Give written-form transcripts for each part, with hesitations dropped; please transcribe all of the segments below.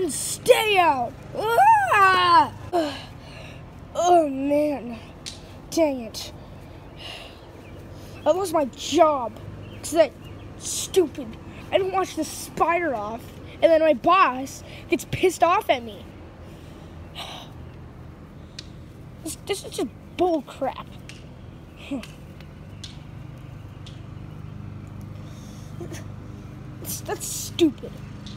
then stay out. Ah! Oh man, dang it. I lost my job because that stupid, I didn't wash the spider off, and then my boss gets pissed off at me. This is just bull crap. That's stupid.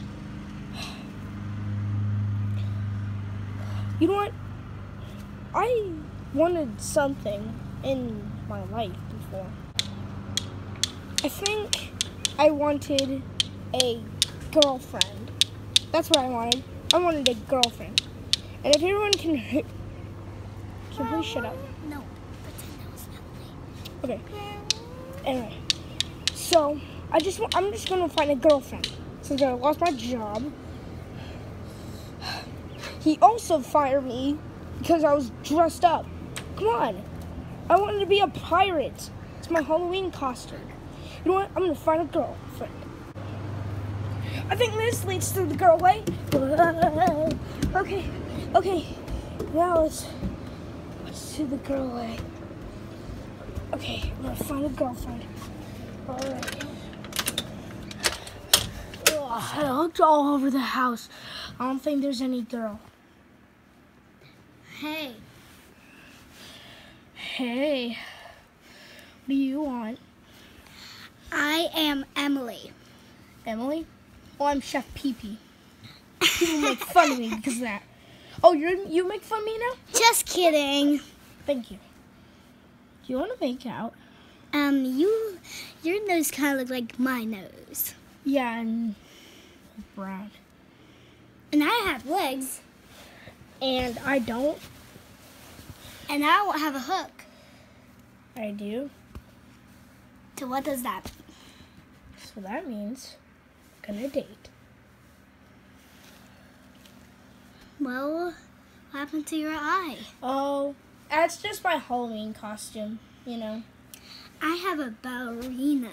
You know what? I wanted something in my life before. I think I wanted a girlfriend. That's what I wanted. I wanted a girlfriend. And if everyone can please shut up? No, pretend that was Emily. Okay. Anyway, so I'm just gonna find a girlfriend since I lost my job. He also fired me because I was dressed up. Come on, I wanted to be a pirate. It's my Halloween costume. You know what? I'm gonna find a girlfriend. I think this leads to the girl way. Okay. Now let's do the girl way. Okay, I'm gonna find a girlfriend. Alright. I looked all over the house. I don't think there's any girl. Hey. Hey. What do you want? I am Emily. Emily? Oh, I'm Chef Pee-Pee. People make fun of me because of that. Oh, you make fun of me now? Just kidding. Thank you. Do you want to make out? Your nose kind of looks like my nose. Yeah, and brown. And I have legs. And I don't. And I don't have a hook. I do. So what does that mean? So that means I'm gonna date. Well, what happened to your eye? Oh, that's just my Halloween costume, you know. I have a ballerina.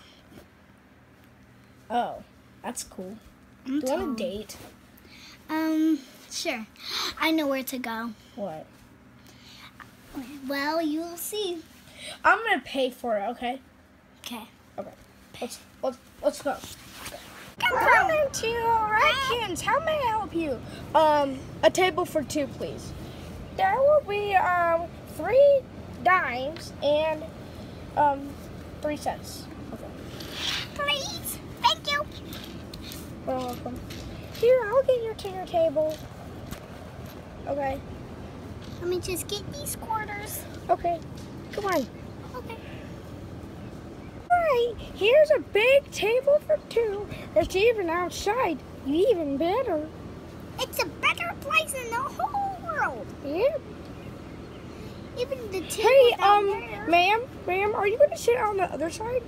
Oh, that's cool. Do you want to date? Sure. I know where to go. What? Well, you'll see. I'm gonna pay for it, okay? Okay. Okay. Let's go. Welcome to Redskins. How may I help you? A table for two, please. There will be 3 dimes and 3 cents. Okay. Please. Thank you. You're welcome. Here, I'll get you to your table. Okay. Let me just get these quarters. Okay. Come on. Okay. Alright, here's a big table for 2. It's even outside. Even better. It's a better place in the whole world. Yeah. Even the table Hey, down there. ma'am, are you going to sit on the other side?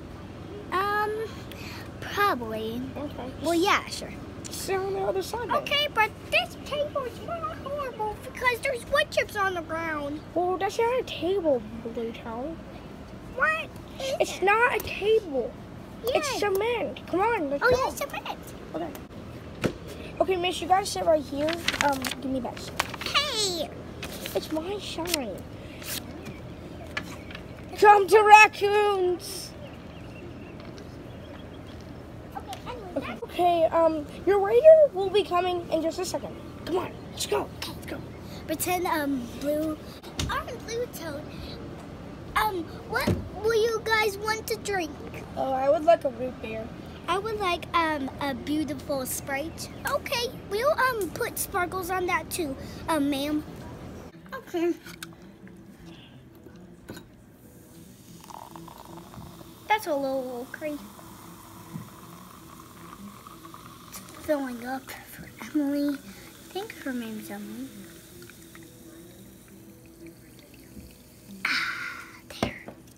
Probably. Okay. Well, yeah, sure. Sit on the other side then. Okay, but this table is not horrible because there's wood chips on the ground. Well, that's not a table, Blue Town. What? It's not a table. Yeah. It's cement. Come on, let's Oh, go. yeah, cement. Okay. Okay, miss, you gotta sit right here. Give me that shit. Hey! It's my shine. Come to Raccoons! Okay, anyway, Okay, your waiter will be coming in just a second. Come on, let's go. Let's go. pretend, Blue. I'm Blue Toad. What will you guys want to drink? Oh, I would like a root beer. I would like, a beautiful Sprite. Okay, we'll, put sparkles on that too, ma'am. Okay. That's a little crazy. It's filling up for Emily. I think her name's Emily. There.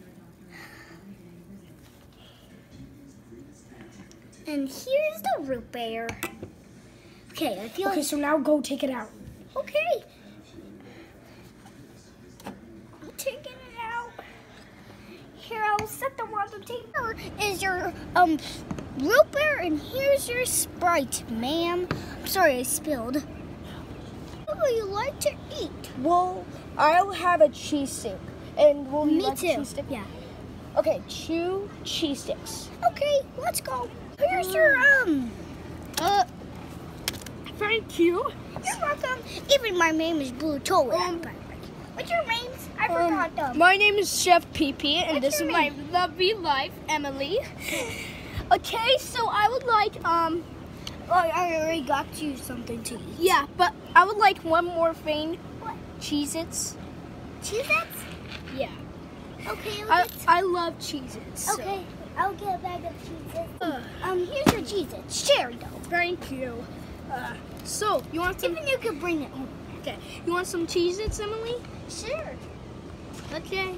And here's the root beer. Okay, I feel Okay, like... so now go take it out. Okay. I'm taking it out. Here, I'll set them on the table. Is your, root beer, and here's your Sprite, ma'am. I'm sorry I spilled. What would you like to eat? Well, I'll have a cheese stick. And will you Me like too. a cheese stick? Yeah. Okay, 2 cheese sticks. Okay, let's go. Here's your Thank you. You're welcome. Even my name is Blue Toad. What's your name? I forgot them. My name is Chef PP, and What's this is your my name? lovely wife, Emily. Okay, so I would like Oh, I already got you something to eat. yeah, but I would like one more thing. What? Cheez-Its. Cheez-Its? Yeah. Okay, I love Cheez-Its. So. okay. I'll get a bag of Cheez-Its. Here's your Cheez-Its. Cherry though. Thank you. So, you want some? Even you could bring it home. Okay. You want some Cheez-Its, Emily? Sure. Okay.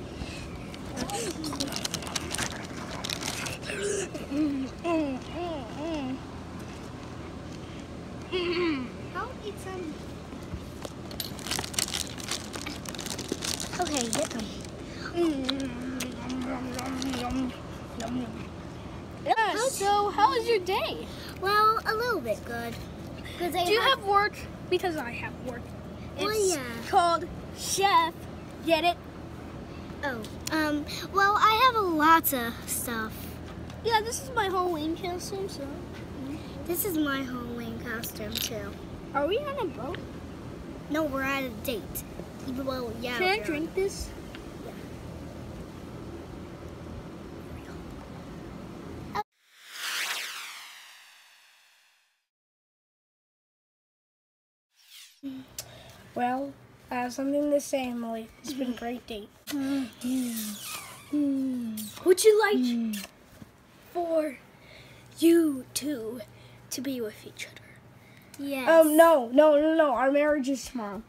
I'll eat some. Okay, get them. Yeah, so how was your day? Well, a little bit good. Do you have work? Because I have work. Well, It's yeah. called Chef. Get it? Oh, well, I have lots of stuff. Yeah, this is my Halloween costume, so. This is my Halloween costume, too. Are we on a boat? No, we're at a date. Well, yeah. Can I we're- drink this? Well, I have something to say, Emily. It's been a great date. Would you like for you two to be with each other? Yes. No. Our marriage is tomorrow.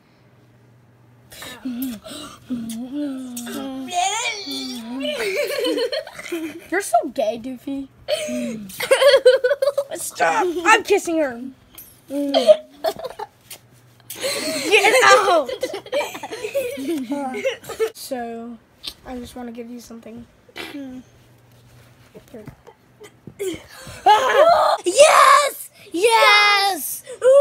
You're so gay, Doofy. Stop! I'm kissing her. Get out! So, I just want to give you something. Here. Yes! Yes!